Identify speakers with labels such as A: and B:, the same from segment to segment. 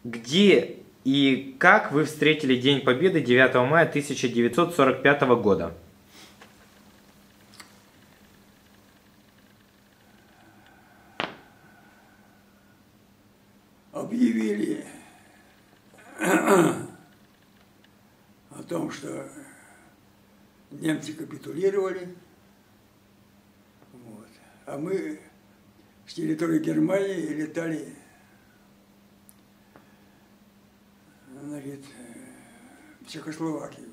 A: Где и как вы встретили День Победы 9 мая 1945 года?
B: Объявили о том, что немцы капитулировали, вот, а мы с территории Германии летали, значит, в Чехословакию.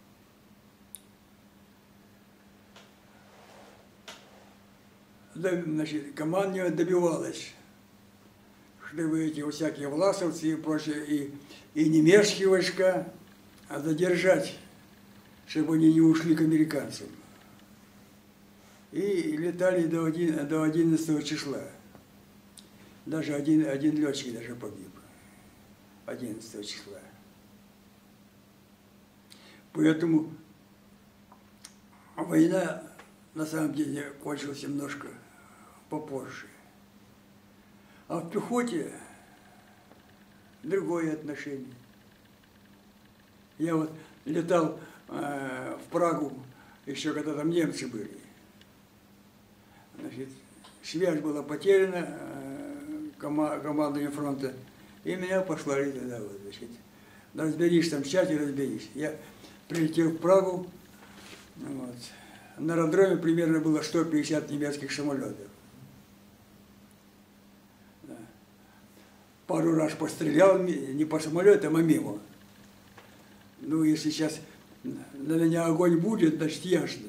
B: Значит, командование добивалось, чтобы эти всякие власовцы и прочее, и немецкие войска задержать, чтобы они не ушли к американцам. И летали до 11 числа. Даже один летчик даже погиб. 11 числа. Поэтому война на самом деле кончилась немножко попозже. А в пехоте другое отношение. Я вот летал в Прагу, еще когда там немцы были. Значит, связь была потеряна, командование фронта, и меня послали туда. Вот, значит, разберись там в чате, разберись. Я прилетел в Прагу, вот. На аэродроме примерно было 150 немецких самолетов. Да. Пару раз пострелял, не по самолетам, а мимо. Ну, если сейчас на меня огонь будет, значит, ясно.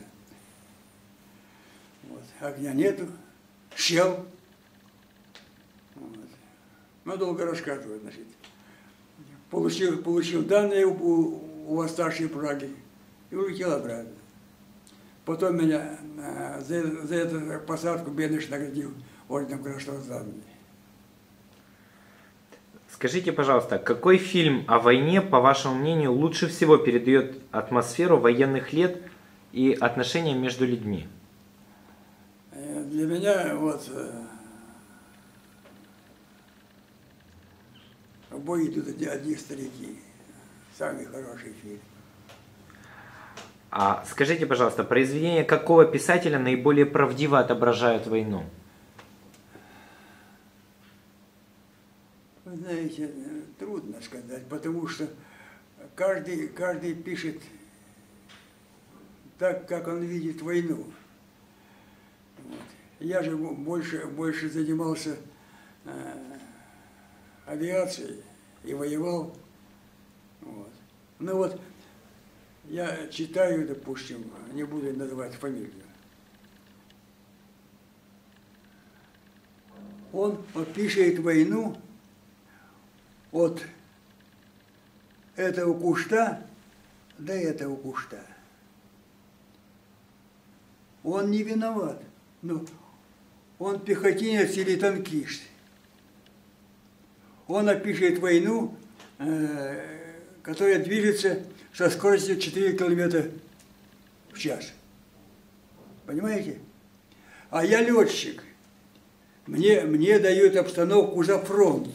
B: Вот. Огня нету, сел. Вот. Ну, долго рассказывать, значит. Получил данные у восставшей Праги и улетел обратно. Потом меня за эту посадку Бенеш наградил орденом Красного Знамени.
A: Скажите, пожалуйста, какой фильм о войне, по вашему мнению, лучше всего передает атмосферу военных лет и отношения между людьми?
B: Для меня вот в бой идут одни старики. Самый хороший фильм.
A: А скажите, пожалуйста, произведения какого писателя наиболее правдиво отображают войну?
B: Вы знаете, трудно сказать, потому что каждый пишет так, как он видит войну. Вот. Я же больше занимался авиацией и воевал. Вот. Ну вот, я читаю, допустим, не буду называть фамилию. Он описывает войну от этого куста до этого куста. Он не виноват, но он пехотинец или танкист. Он описывает войну, которая движется со скоростью 4 км в час. Понимаете? А я летчик. Мне дают обстановку за фронт.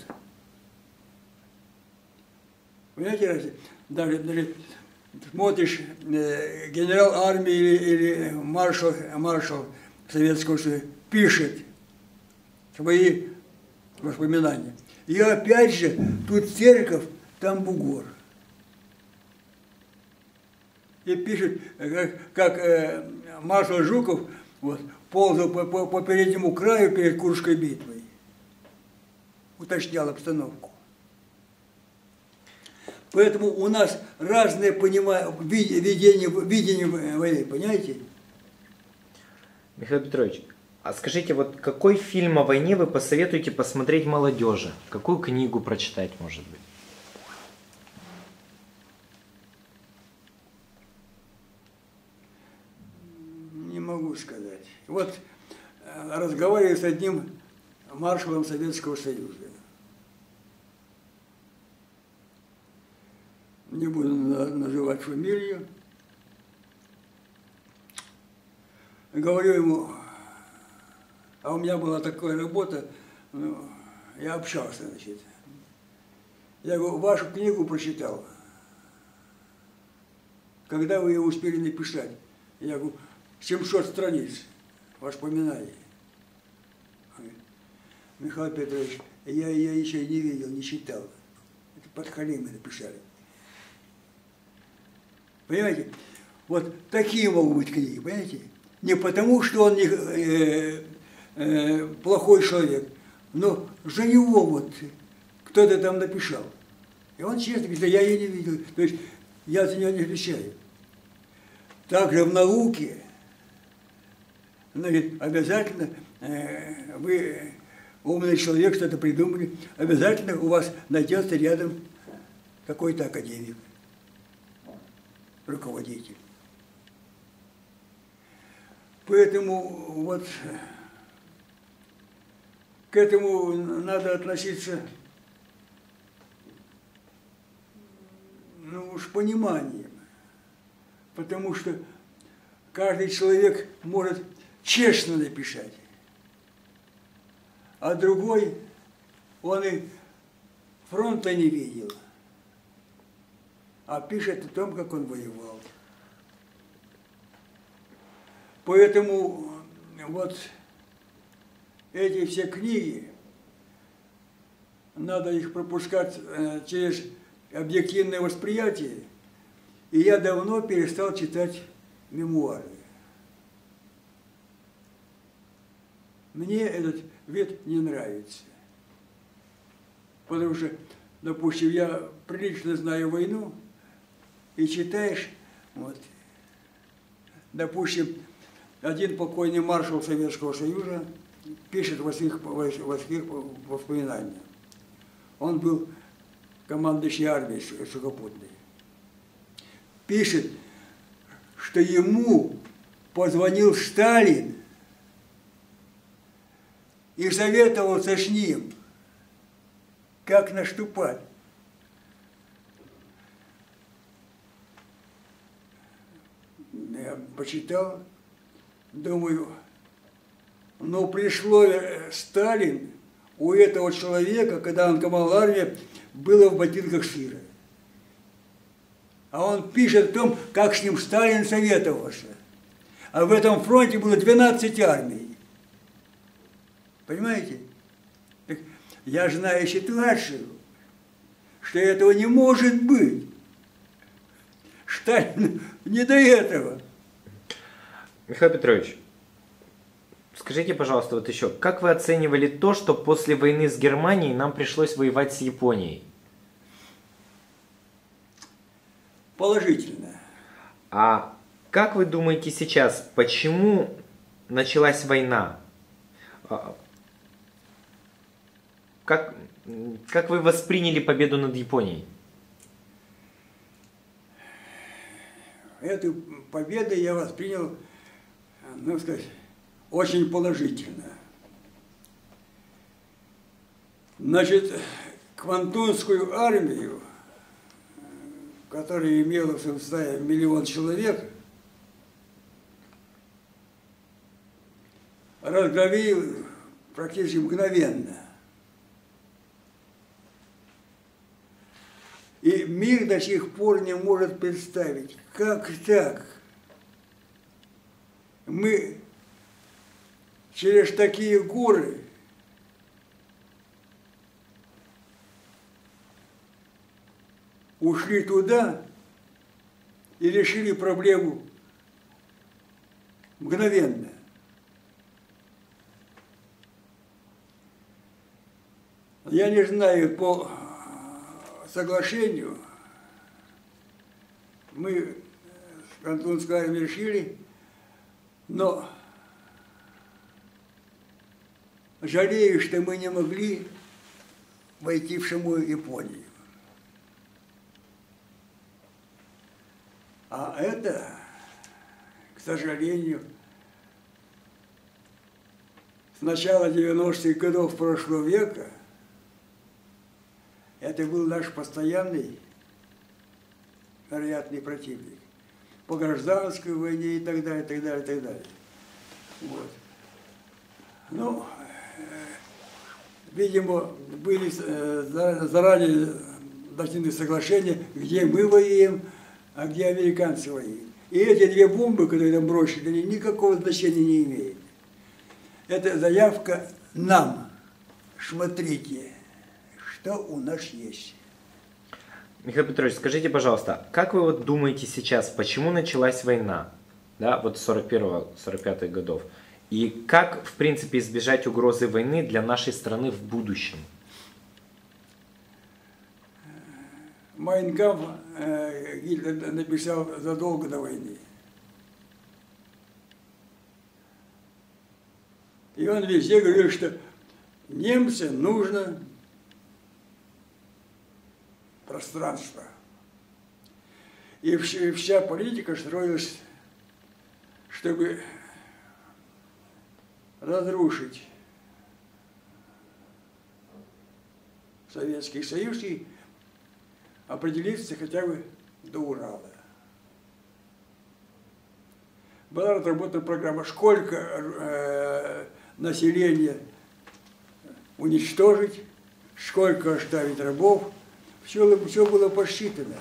B: Понимаете, даже смотришь, генерал армии или маршал Советского Союза пишет свои воспоминания. И опять же, тут церковь, там бугор. И пишет, как маршал Жуков вот, ползал по переднему краю перед Курской битвой. Уточнял обстановку. Поэтому у нас разное видение войны, понимаете?
A: Михаил Петрович, а скажите, вот какой фильм о войне вы посоветуете посмотреть молодежи? Какую книгу прочитать, может быть?
B: Не могу сказать. Вот разговариваю с одним маршалом Советского Союза. Не буду называть фамилию. Говорю ему, а у меня была такая работа, ну, я общался, значит. Я говорю, вашу книгу прочитал. Когда вы ее успели написать? Я говорю, 700 страниц воспоминаний. Михаил Петрович, я ее еще не видел, не читал. Это подхалимы написали. Понимаете? Вот такие могут быть книги, понимаете? Не потому, что он плохой человек, но за него вот кто-то там написал. И он честно говорит, я ее не видел. То есть я за нее не отвечаю. Также в науке, значит, обязательно вы, умный человек, что-то придумали, обязательно у вас найдется рядом какой-то академик, руководитель. Поэтому вот к этому надо относиться, ну, с пониманием. Потому что каждый человек может честно написать, а другой, он и фронта не видел, а пишет о том, как он воевал. Поэтому вот эти все книги, надо их пропускать через объективное восприятие, и я давно перестал читать мемуары. Мне этот вид не нравится. Потому что, допустим, я прилично знаю войну, и читаешь, вот, допустим, один покойный маршал Советского Союза пишет в своих воспоминаниях. Он был командующий армией сухопутной. Пишет, что ему позвонил Сталин и советовался с ним, как наступать. Я почитал, думаю, но пришло Сталин, у этого человека, когда он командовал армией, было в ботинках сыро. А он пишет о том, как с ним Сталин советовался. А в этом фронте было 12 армий. Понимаете? Так я знаю ситуацию, что этого не может быть. Сталин не до этого.
A: Михаил Петрович, скажите, пожалуйста, вот еще, как вы оценивали то, что после войны с Германией нам пришлось воевать с Японией?
B: Положительно.
A: А как вы думаете сейчас, почему началась война? Как вы восприняли победу над Японией?
B: Эту победу я воспринял, ну сказать, очень положительно. Значит, Квантунскую армию, которая имела в своем составе 1 миллион человек, разгромил практически мгновенно. И мир до сих пор не может представить, как так мы через такие горы ушли туда и решили проблему мгновенно. Я не знаю, по соглашению мы с Квантунской армией решили, но жалею, что мы не могли войти в самую Японию. А это, к сожалению, с начала 90-х годов прошлого века это был наш постоянный, вероятный противник. По гражданской войне и так далее, и так далее, и так далее. Вот. Ну, видимо, были заранее должны быть соглашения, где мы воюем, а где американцы воюют. И эти две бомбы, которые там бросили, они никакого значения не имеют. Это заявка нам. Смотрите, что у нас есть.
A: Михаил Петрович, скажите, пожалуйста, как вы вот думаете сейчас, почему началась война, да, вот с 41-45 годов, и как, в принципе, избежать угрозы войны для нашей страны в будущем?
B: Майн кампф Гитлер написал задолго до войны. И он везде говорил, что немцам нужно пространство. И вся политика строилась, чтобы разрушить Советский Союз и определиться хотя бы до Урала. Была разработана программа, сколько населения уничтожить, сколько оставить рабов. Все было посчитано.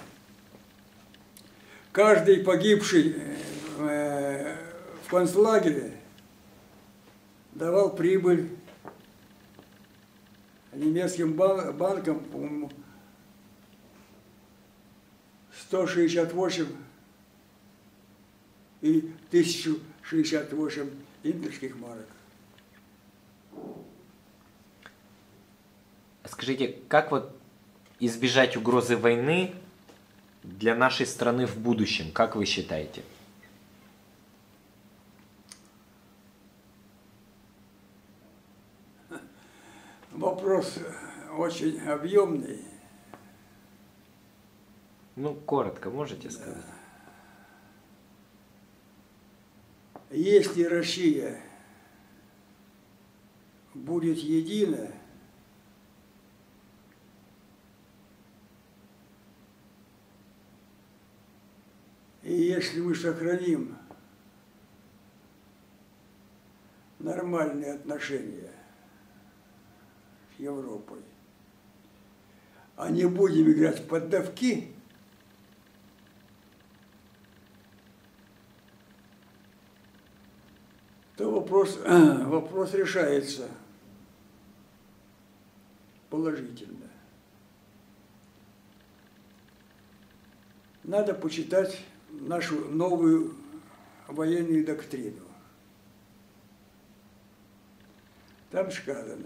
B: Каждый погибший в концлагере давал прибыль немецким банкам, по-моему, 168 и 1068 имперских марок.
A: Скажите, как вот избежать угрозы войны для нашей страны в будущем, как вы считаете?
B: Вопрос очень объемный.
A: Ну, коротко можете сказать?
B: Если Россия будет едина, и если мы сохраним нормальные отношения с Европой, а не будем играть в поддавки, то вопрос решается положительно. Надо почитать нашу новую военную доктрину. Там сказано,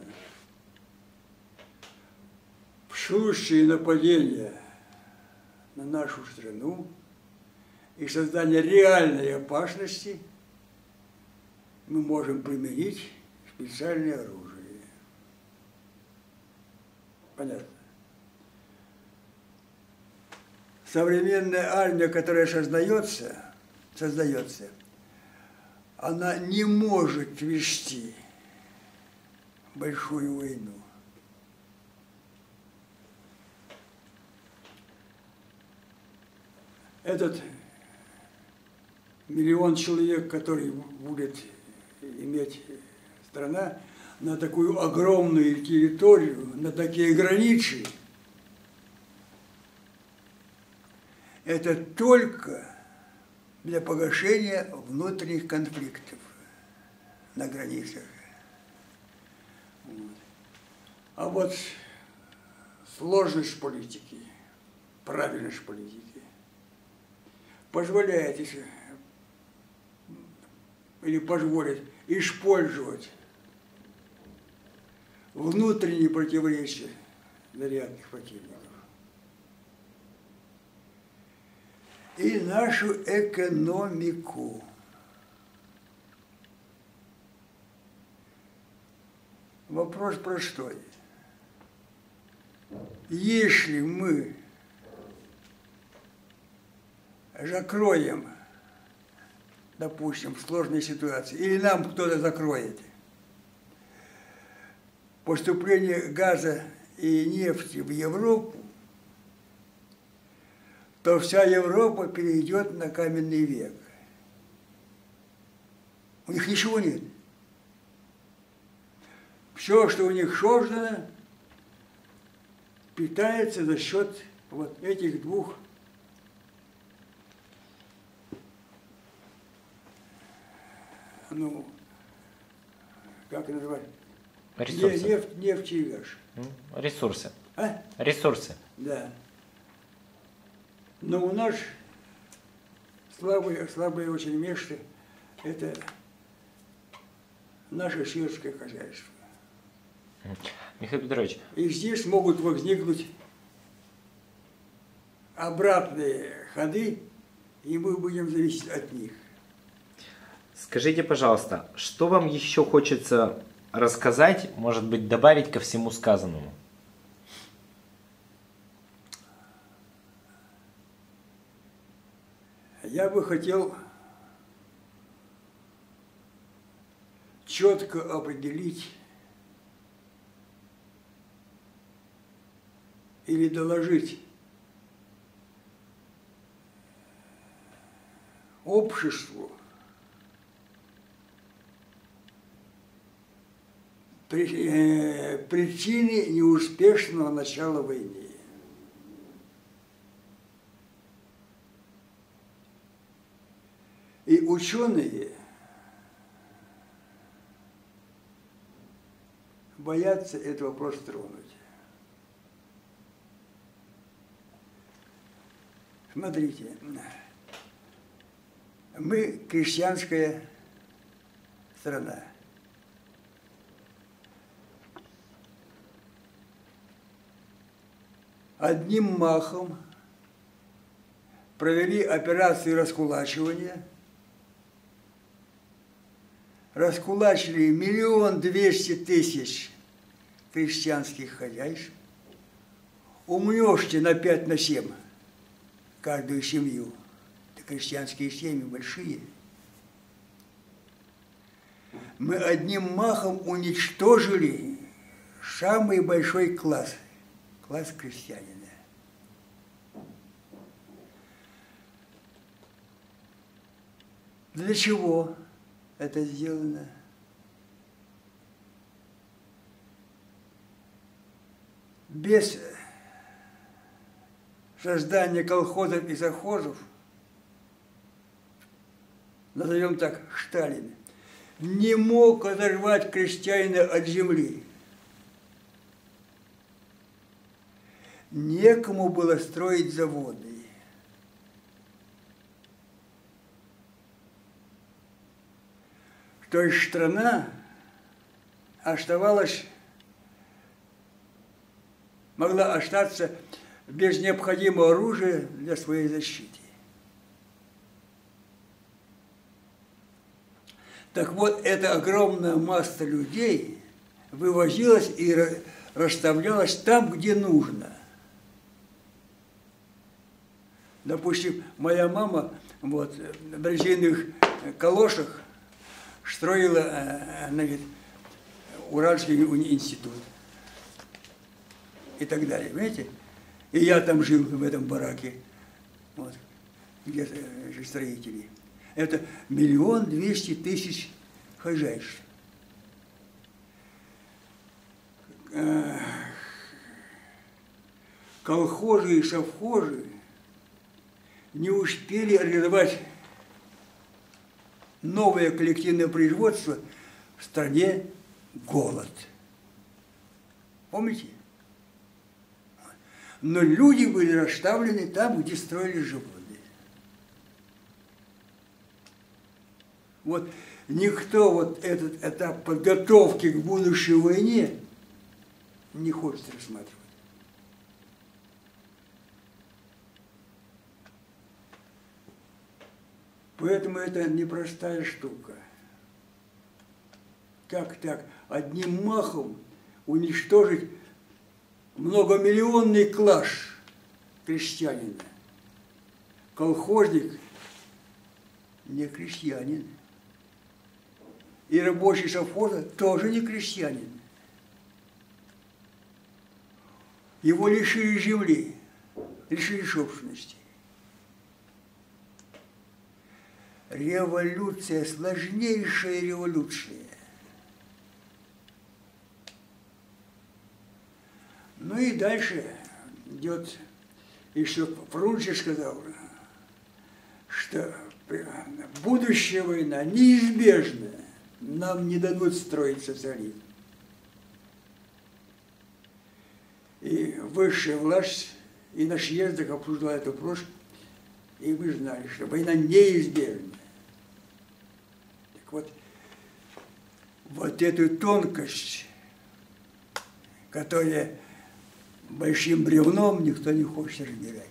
B: в случае нападения на нашу страну и создания реальной опасности мы можем применить специальное оружие. Понятно? Современная армия, которая создается, она не может вести большую войну. Этот миллион человек, который будет иметь страна на такую огромную территорию, на такие границы, это только для погашения внутренних конфликтов на границах. А вот сложность политики, правильность политики позволяет или позволит использовать внутренние противоречия вероятных противников. И нашу экономику. Вопрос простой. Если мы закроем, допустим, в сложной ситуации, или нам кто-то закроет поступление газа и нефти в Европу, то вся Европа перейдет на каменный век. У них ничего нет. Все, что у них создано, питается за счет вот этих двух ну, как называть?
A: Ресурсы.
B: Нефть и газ.
A: Ресурсы.
B: А?
A: Ресурсы.
B: Да. Но у нас слабое очень место – это наше сельское хозяйство.
A: Михаил Петрович.
B: И здесь могут возникнуть обратные ходы, и мы будем зависеть от них.
A: Скажите, пожалуйста, что вам еще хочется рассказать, может быть, добавить ко всему сказанному?
B: Я бы хотел четко определить или доложить обществу причины неуспешного начала войны. И ученые боятся этот вопрос тронуть. Смотрите, мы крестьянская страна. Одним махом провели операцию раскулачивания, раскулачили 1 200 000 крестьянских хозяйств, умножьте на 5 на 7 каждую семью, это крестьянские семьи большие, мы одним махом уничтожили самый большой класс крестьянина. Для чего это сделано? Без создания колхозов и совхозов, назовем так, Сталин, не мог оторвать крестьянина от земли. Некому было строить заводы. То есть страна могла остаться без необходимого оружия для своей защиты. Так вот, эта огромная масса людей вывозилась и расставлялась там, где нужно. Допустим, моя мама в резиновых калошах строила, значит, Уральский институт и так далее, понимаете? И я там жил в этом бараке, где строители. Это 1 200 000 хозяйств. Колхозы и совхозы не успели организовать новое коллективное производство, в стране голод. Помните? Но люди были расставлены там, где строили заводы. Вот никто этот этап подготовки к будущей войне не хочет рассматривать. Поэтому это непростая штука. Как так одним махом уничтожить многомиллионный класс крестьянина? Колхозник не крестьянин. И рабочий совхоза тоже не крестьянин. Его лишили земли, лишили собственности. Революция, сложнейшая революция. Ну и дальше идет еще Фрунзе сказал, что будущая война неизбежна, нам не дадут строить социализм. И высшая власть и на съездах обсуждала этот вопрос, и мы знали, что война неизбежна. Так вот эту тонкость, которая большим бревном никто не хочет разбирать.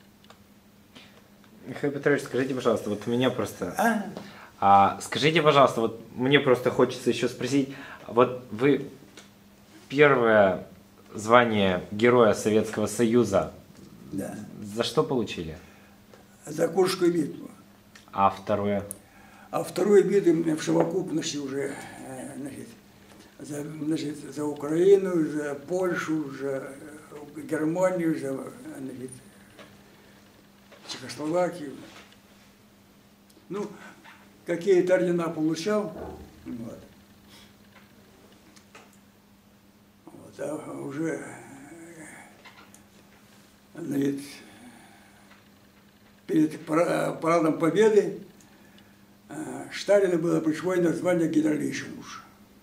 A: Михаил Петрович, скажите, пожалуйста, вот меня просто... скажите, пожалуйста, вот мне просто хочется еще спросить, вот вы первое звание Героя Советского Союза,
B: да,
A: за что получили?
B: За Курскую битву.
A: А второе?
B: А вторую битву в совокупности уже, за Украину, за Польшу, за Германию, за Чехословакию. Ну, какие-то ордена получал. Вот. А уже перед парадом Победы Сталину было присвоено звание генералиссимус.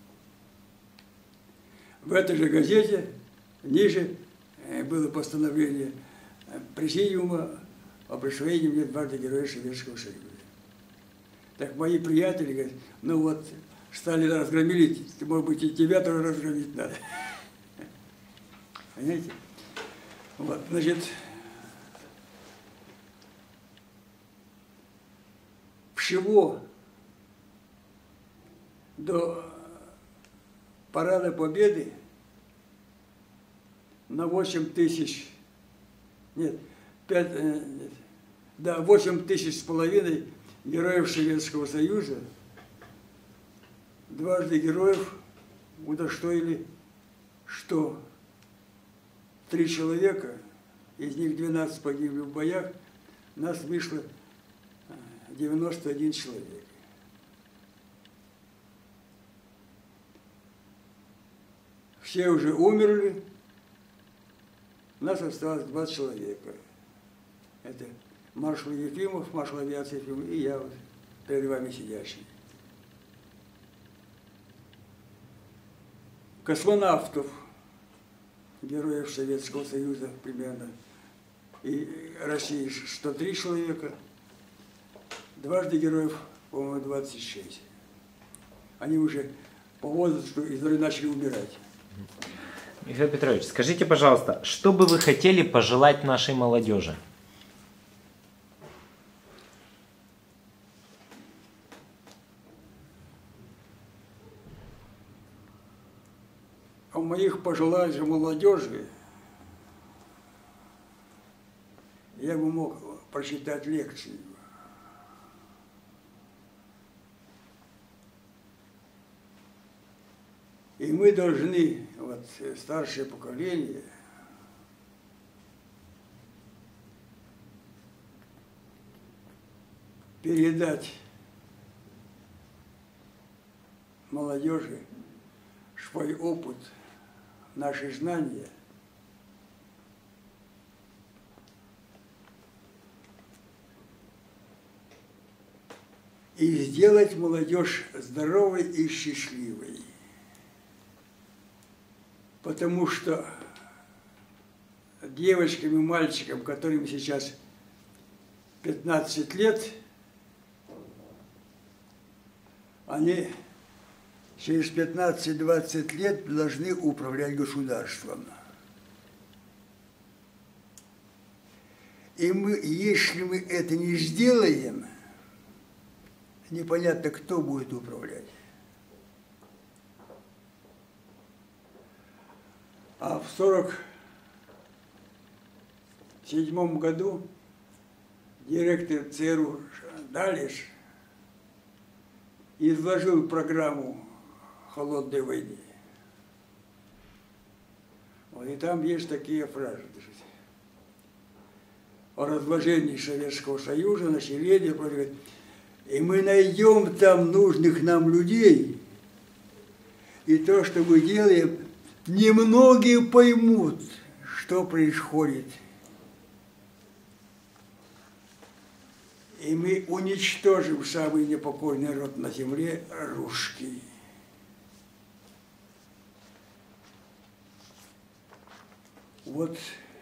B: В этой же газете ниже было постановление Президиума о присвоении мне звания Героя Советского Союза. Так мои приятели говорят, ну вот Сталина разгромили, может быть и тебя тоже разгромить надо. Понимаете? Вот, значит, всего до парада Победы на 8 тысяч, нет, 8 тысяч с половиной героев Советского Союза, дважды героев удостоили, что 3 человека, из них 12 погибли в боях, нас вышло 91 человек. Все уже умерли, нас осталось 2 человека. Это маршал Ефимов, маршал авиации Ефимов, и я вот перед вами сидящий. Космонавтов, героев Советского Союза примерно, и России 103 человека, дважды героев, по-моему, 26. Они уже по возрасту начали умирать.
A: Михаил Петрович, скажите, пожалуйста, что бы вы хотели пожелать нашей молодежи?
B: А у моих пожеланий молодежи я бы мог прочитать лекцию. И мы должны, вот старшее поколение, передать молодежи свой опыт, наши знания, и сделать молодежь здоровой и счастливой. Потому что девочкам и мальчикам, которым сейчас 15 лет, они через 15-20 лет должны управлять государством. И мы, если мы это не сделаем, непонятно, кто будет управлять. А в 1947 году директор ЦРУ Далиш изложил программу холодной войны. Вот, и там есть такие фразы. О разложении Советского Союза, населения, и мы найдем там нужных нам людей, и то, что мы делаем, немногие поймут, что происходит И мы уничтожим самый непокорный народ на земле – русский. Вот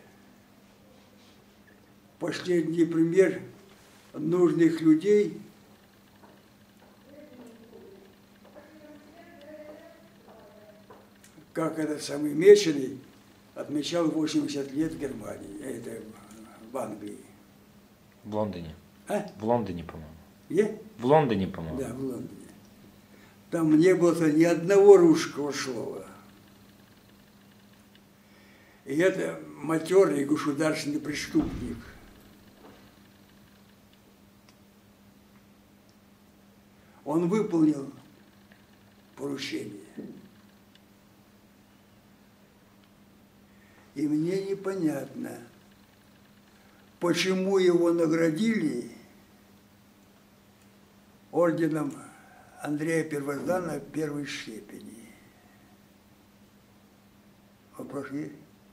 B: последний пример нужных людей, как этот самый Меченый отмечал 80 лет в Германии, это в Англии.
A: В Лондоне.
B: А?
A: В Лондоне, по-моему.
B: Где?
A: В Лондоне, по-моему.
B: Да, в Лондоне. Там не было ни одного русского слова. И это матерый государственный преступник. Он выполнил поручение. И мне непонятно, почему его наградили орденом Андрея Первозванного первой степени. Вопрос есть?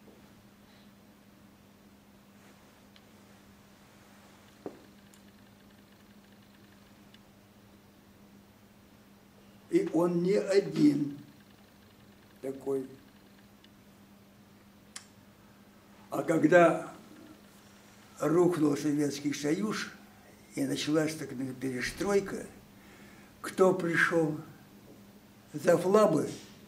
B: И он не один такой. А когда рухнул Советский Союз и началась так сказать, перестройка, кто пришел? Завлабы,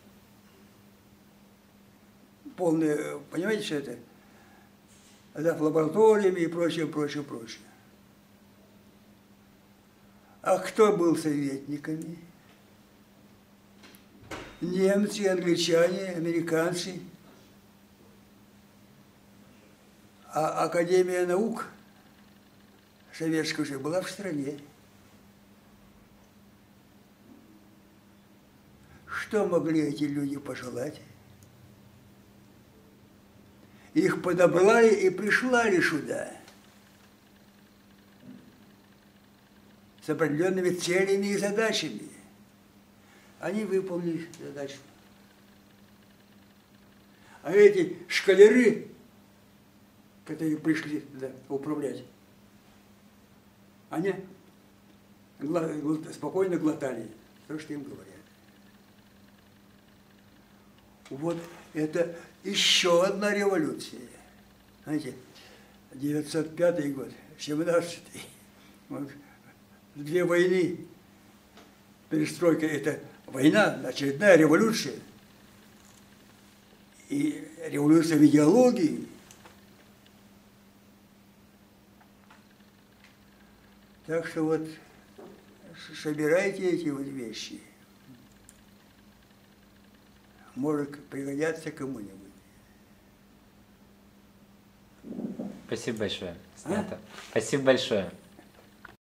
B: полные, понимаете, что это? Зав лабораториями и прочее, прочее, прочее. А кто был советниками? Немцы, англичане, американцы. А Академия наук советская уже была в стране. Что могли эти люди пожелать? Их подобрали и прислали сюда с определенными целями и задачами. Они выполнили задачу. А эти школяры, которые пришли туда управлять, они спокойно глотали то, что им говорят. Вот это еще одна революция. Знаете, 905 год, 17-й, вот, две войны, перестройка – это война, очередная революция. И революция в идеологии. Так что вот собирайте эти вот вещи. Может пригодятся кому-нибудь.
A: Спасибо большое. Снято. Спасибо большое.